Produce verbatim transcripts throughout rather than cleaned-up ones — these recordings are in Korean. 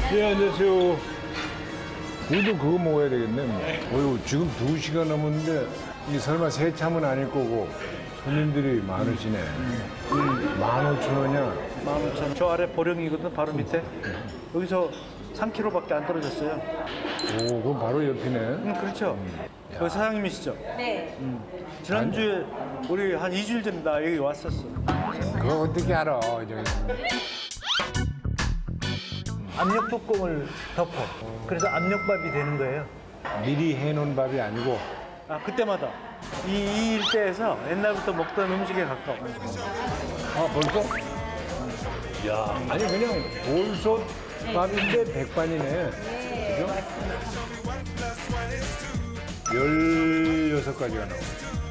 예, 안녕하세요. 우리도 그거 먹어야 되겠네. 뭐. 어휴, 지금 두 시간 넘었는데 이게 설마 새참은 아닐 거고 손님들이 많으시네. 음. 만 오천 원이야. 만 오천 원. 저 아래 보령이거든, 바로 밑에. 여기서 삼 킬로미터밖에 안 떨어졌어요. 오, 그럼 바로 옆이네. 음, 그렇죠. 여기 사장님이시죠? 네. 음. 지난주에 우리 한 이 주일 전에 나 여기 왔었어. 그거 어떻게 알아, 저기. 압력 뚜껑을 덮어. 그래서 압력밥이 되는 거예요. 미리 해놓은 밥이 아니고. 아, 그때마다. 이, 이 일대에서 옛날부터 먹던 음식에 가까워. 아, 벌써? 야, 아니 그냥 볼솥 밥인데 백반이네. 그죠? 열여섯 가지가 나와.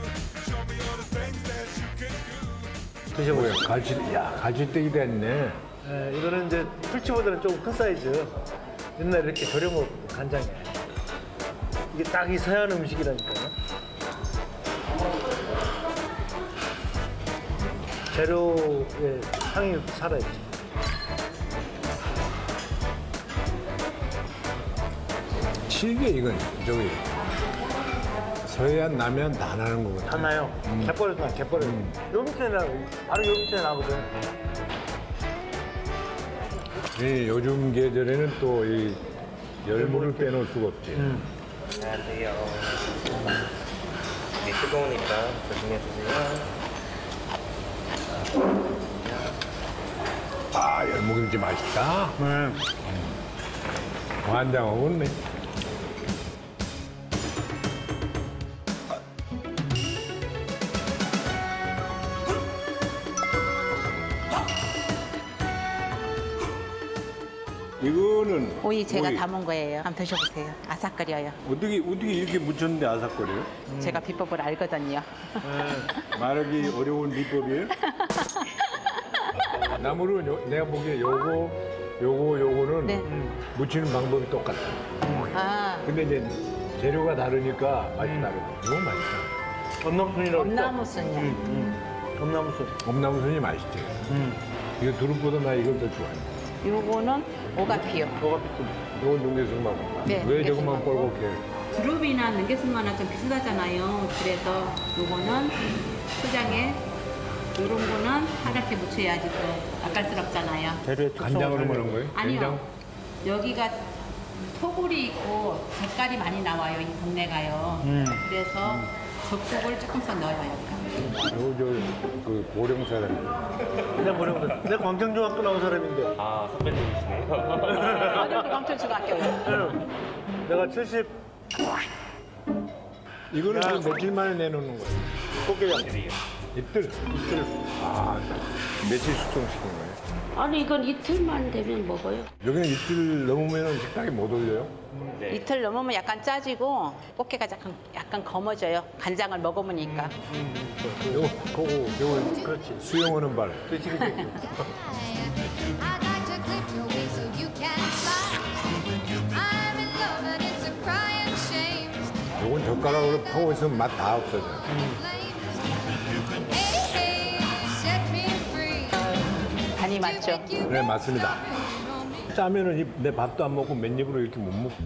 드셔보세요. 뭐야, 갈치, 야, 갈치떼기 됐네. 네, 이거는 이제 풀치보다는 조금 큰 사이즈. 옛날에 이렇게 절여 먹 간장이에요. 이게 딱 이 서양 음식이라니까요. 재료의 향이 살아있지. 칠개 이건 저기 서해안 남해안 다 나는 거거든. 다 나요. 음. 갯벌에도 나, 갯벌에. 음. 요 밑에 나, 바로 요 밑에 나거든. 이 요즘 계절에는 또 이 열무를 빼놓을 수가 없지. 음. 안녕하세요. 이 뜨거우니까 조심해 주세요. 아, 열무김치 맛있다. 네. 완장하고 있네. 이거는 오이 제가 오이. 담은 거예요. 한번 드셔보세요. 아삭거려요. 어떻게 어떻게 이렇게 묻혔는데 아삭거려요? 음. 제가 비법을 알거든요. 네. 말하기 어려운 비법이에요? 나물은 요, 내가 보기에 요거 요거 요거는 네. 무치는 방법이 똑같아. 아, 근데 이제 재료가 다르니까 맛이 다르고. 이거 맛있다. 엄나무순이라고 그랬죠? 엄나무순이요. 음, 음. 엄나무순. 엄나무순이 맛있지. 음. 이거 두릅보다 나 이걸 더 좋아해. 요거는 오가피요. 뭐가 비끔. 이건 능계숙만. 네, 왜 저것만 능계숙만. 뻘겋게? 두릅이나 능계숙만은 좀 비슷하잖아요. 그래서 요거는 초장에 요런 거는 하얗게 묻혀야지 또 맛깔스럽잖아요. 재료에 간장으로 먹는 거예요? 아니요. 된장? 여기가 토굴이 있고 젓갈이 많이 나와요. 이 동네가요. 음. 그래서 적국을 조금씩 넣어요. 약간. 요, 저, 그, 보령 사람. 내가 뭐라고 그래. 내가 광천중학교 나온 사람인데. 아, 선배님이시네요. 어디도 광천중학교요. 내가 칠십 이거는 야. 그 며칠 만에 내놓는 거예요. 꽃게장. 이틀? 이틀. 아, 며칠 숙성시킨 거예요? 아니 이건 이틀만 되면 먹어요. 여기는 이틀 넘으면 식당에 못 올려요? 네. 이틀 넘으면 약간 짜지고 꽃게가 약간, 약간 검어져요. 간장을 먹어보니까. 요거, 그거, 요거, 그렇지. 수영하는 발. 그렇지, 그렇지. I'd like to clip your wings so you can fly. I'm in love and it's a crying shame. 요건 젓가락으로 파고 있으면 맛 다 없어져. Hey, hey, set me free. 간이 맞죠? 네, 맞습니다. 짜면은 이- 내 밥도 안 먹고 맨입으로 이렇게 못 먹고.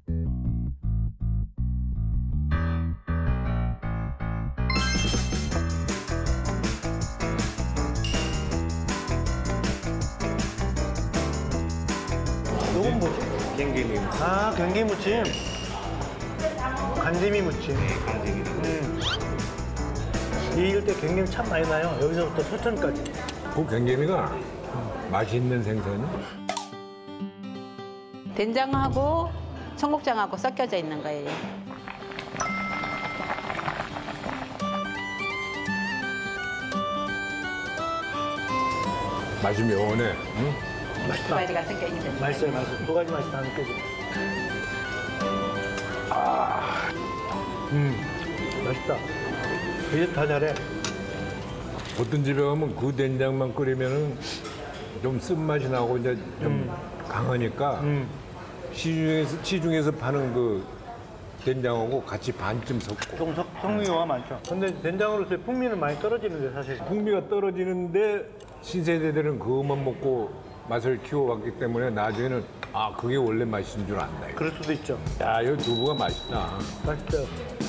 요건 뭐지? 갱갱이. 아, gengi 무침. 간지미 무침. 갱갱이. 음. 이 일대 gengi 참 많이 나요. 여기서부터 서천까지. 그 갱개미가 맛있는 생선. 된장하고 청국장하고 섞여져 있는 거예요. 맛이 묘하네. 응? 두 맛있다. 가지가 섞여 있는 거예요. 맛있어요, 맛있어요. 두 가지 맛이 다 느껴져. 음, 맛있다. 이제 다 잘해. 어떤 집에 가면 그 된장만 끓이면은 좀 쓴맛이 나고 이제 좀 강하니까 음. 시중에서 시중에서 파는 그 된장하고 같이 반쯤 섞고 좀 석, 성미가 많죠. 근데 된장으로서의 풍미는 많이 떨어지는데 사실. 풍미가 떨어지는데 신세대들은 그것만 먹고 맛을 키워왔기 때문에 나중에는 아 그게 원래 맛인 줄 안다. 이거. 그럴 수도 있죠. 야, 이거 두부가 맛있다. 맛있죠.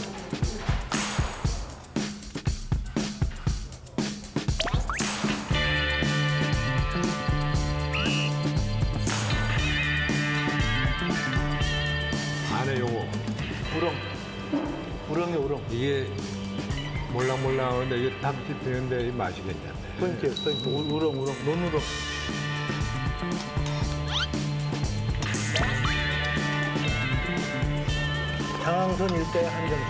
안에 요거 우렁. 우렁이 우렁. 이게 몰랑몰랑하는데 이게 탁 씹히는데 이 맛이 괜찮네. 포인트, 포인트. 우- 우렁, 우렁. 논우렁. 장항선 일대 한정식.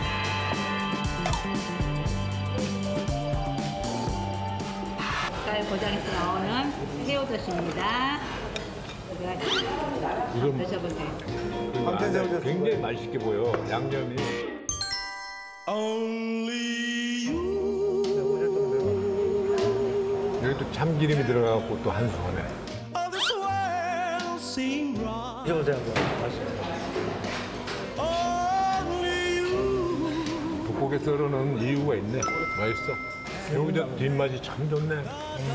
쌀 고장에서 나오는 새우젓입니다. 이건 드셔보세요. 황태 새우젓. 굉장히 맛있게 보여. 양념이. 여기 또 참기름이 들어가고 또 한 수하네. 드셔보세요, 한번. 맛있어요. 북고개 썰어놓은 이유가 있네. 맛있어. 여기 저 뒷맛이 참 좋네.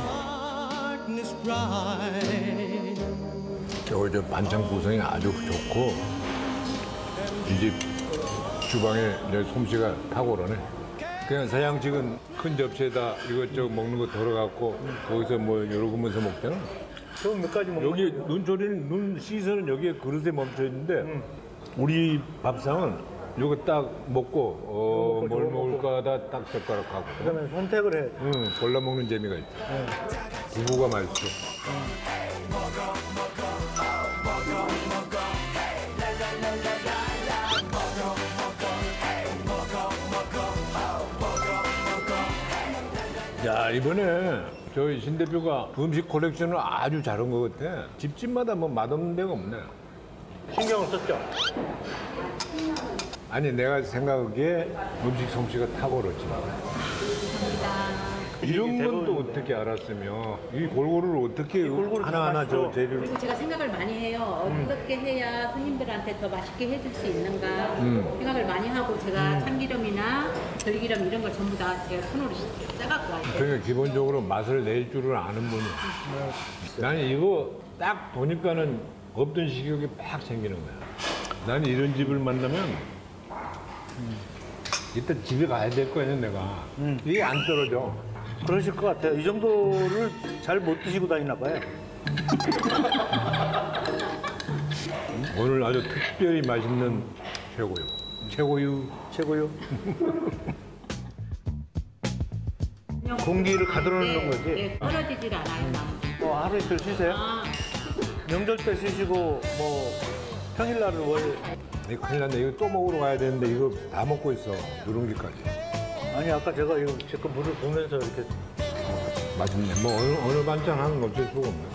여기 저 반찬 구성이 아주 좋고 이 집 주방에 이제 솜씨가 탁월하네. 그냥 서양식은 큰 접시에다 이것저것 먹는 거 덜어갖고 거기서 뭐 여러 구면서 먹잖아. 저건 몇 가지 먹는 여기 눈초리는 눈 시선은 여기에 그릇에 멈춰 있는데 우리 밥상은 요거 딱 먹고 어, 먹고 뭘 저거 먹고. 먹을까 하다 딱 젓가락하고 그다음에 선택을 해. 응, 골라 먹는 재미가 있다. 두부가 맛있어. 야, 이번에 저희 신 대표가 음식 콜렉션을 아주 잘한 것 같아. 집집마다 뭐 맛없는 데가 없네. 신경을 썼죠? 아니, 내가 생각하기에 음식 솜씨가 탁월하지. 이런 건 또 어떻게 알았으며 이 골고루를 어떻게 골고루 하나하나 다 저 맛있어. 재료를 그리고 제가 생각을 많이 해요. 어떻게 해야 손님들한테 더 맛있게 해줄 수 있는가 음. 생각을 많이 하고 제가 참기름이나 들기름 이런 걸 전부 다 제가 손으로 짜갖고 와요. 그러니까 기본적으로 맛을 낼 줄을 아는 분이. 나는 이거 딱 보니까는 없던 식욕이 팍 생기는 거야. 나는 이런 집을 만나면 이따 집에 가야 될 거 아니야 내가. 이게 안 떨어져. 그러실 것 같아요. 이 정도를 잘 못 드시고 다니나 봐요. 오늘 아주 특별히 맛있는 최고유. 최고유. 최고요. 공기를 가둬 놓는 거지. 네, 떨어지질 않아요. 나는. 뭐 하루 이틀 쉬세요. 아, 명절 때 쉬시고 뭐 평일날은 월. 이거 큰일 났네. 이거 또 먹으러 가야 되는데 이거 다 먹고 있어. 누룽지까지. 아니 아까 제가 이거 제거 물을 보면서 이렇게 맛있네. 뭐 어느, 어느 반찬 하는 거 어쩔 수가 없네.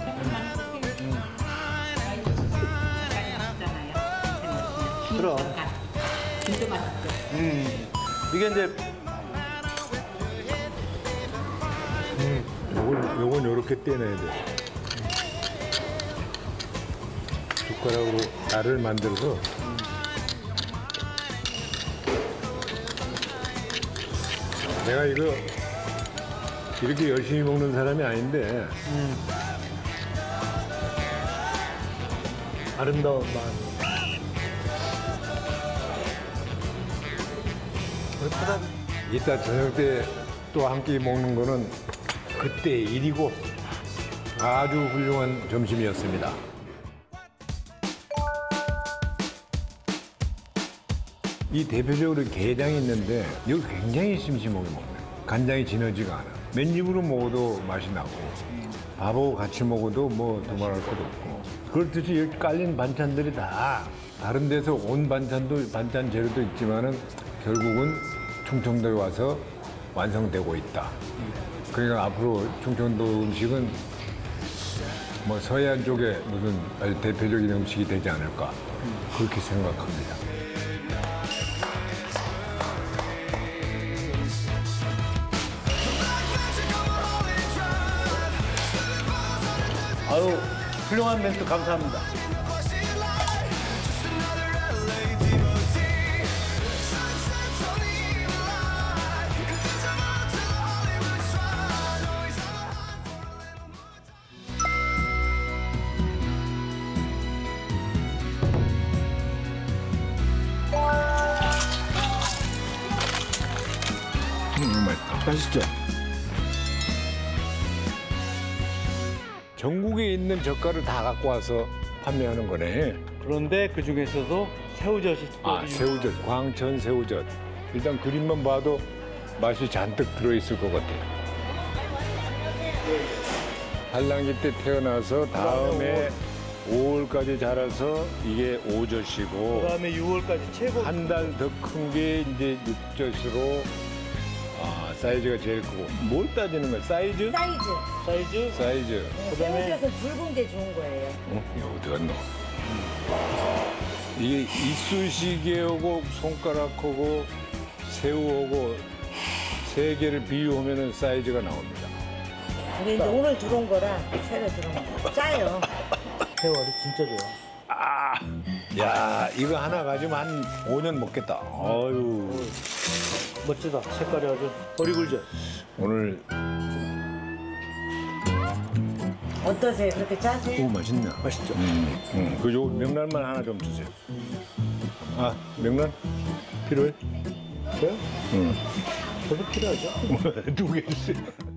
그럼. 진짜 맛있죠. 음 이게 이제 요건, 요건 요렇게 떼내야 돼. 숟가락으로 알을 만들어서 내가 이거 이렇게 열심히 먹는 사람이 아닌데 아름다운 마음. 그렇다. 이따 저녁 때 또 한 끼 먹는 거는 그때의 일이고 아주 훌륭한 점심이었습니다. 이 대표적으로 게장이 있는데 이거 굉장히 심심하게 먹네. 간장이 진하지가 않아. 맨입으로 먹어도 맛이 나고 밥하고 같이 먹어도 뭐 두말할 것도 없고. 그렇듯이 여기 깔린 반찬들이 다 다른 데서 온 반찬도 반찬 재료도 있지만은 결국은 충청도에 와서 완성되고 있다. 그러니까 앞으로 충청도 음식은 뭐 서해안 쪽에 무슨 아주 대표적인 음식이 되지 않을까 그렇게 생각합니다. 아유 훌륭한 멘트 감사합니다. 음, 맛있다. 맛있죠? 전국에 있는 젓갈을 다 갖고 와서 판매하는 거네. 그런데 그 중에서도 새우젓이 아, 특별히 새우젓, 광천 새우젓. 일단 그림만 봐도 맛이 잔뜩 들어있을 것 같아요. 산란기 때 태어나서 다음에 오월까지 자라서 이게 오젓이고 그다음에 유월까지 최고 한 달 더 큰 게 이제 육젓으로 아, 사이즈가 제일 크고 뭘 따지는 거야? 사이즈? 사이즈. 사이즈, 사이즈. 그다음에 새우젓은 붉은 게 좋은 거예요. 어? 이거 어디 갔노? 이게 이쑤시개하고 손가락하고 새우하고 세 개를 비유하면 사이즈가 나옵니다. 우리 이제 오늘 들어온 거라 새로 들어온 거. 짜요. 새우알이 진짜 좋아. 아, 야, 이거 하나 가지면 한 오 년 먹겠다. 아유, 멋지다. 색깔이 아주 어리굴젓. 오늘 어떠세요? 그렇게 짜세요? 오 맛있네. 맛있죠? 음, 음. 그요 명란만 하나 좀 주세요. 아, 명란 필요해? 그래요? 응. 저도 필요하죠. 두 개 주세요.